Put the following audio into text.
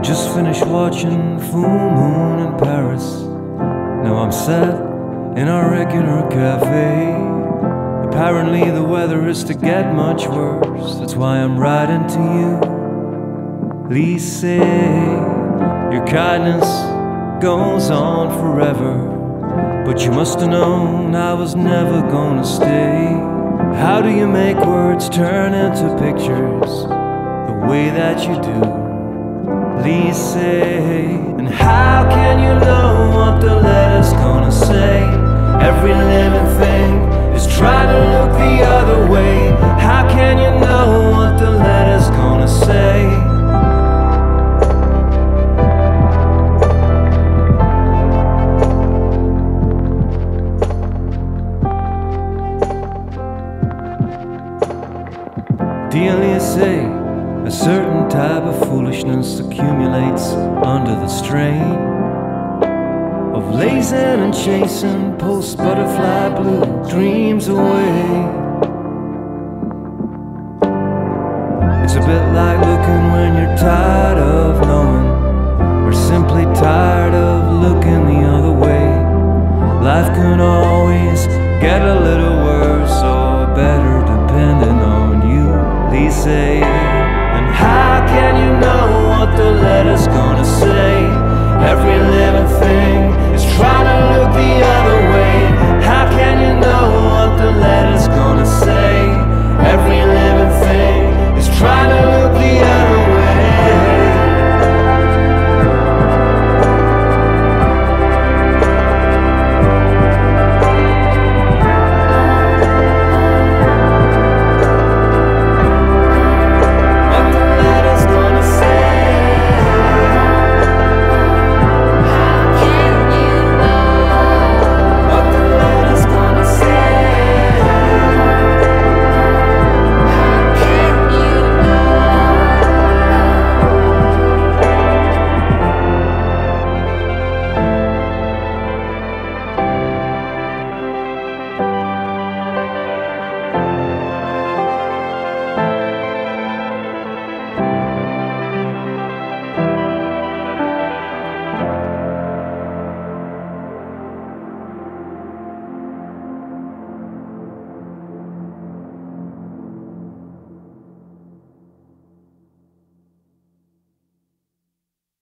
Just finished watching full moon in Paris. Now I'm sat in our regular cafe. Apparently the weather is to get much worse. That's why I'm writing to you. Lise, your kindness goes on forever, but you must have known I was never gonna stay. How do you make words turn into pictures the way that you do, Lise? And how can you know what the letter's gonna say? Every living thing is trying to look the other way. How can you know what the letter's gonna say? Dear Lise, a certain type of foolishness accumulates under the strain of lazing and chasing post-butterfly blue dreams away. It's a bit like looking when you're tired of knowing, or simply tired of looking the other way. Life can always get a little worse or better depending on you, Lise.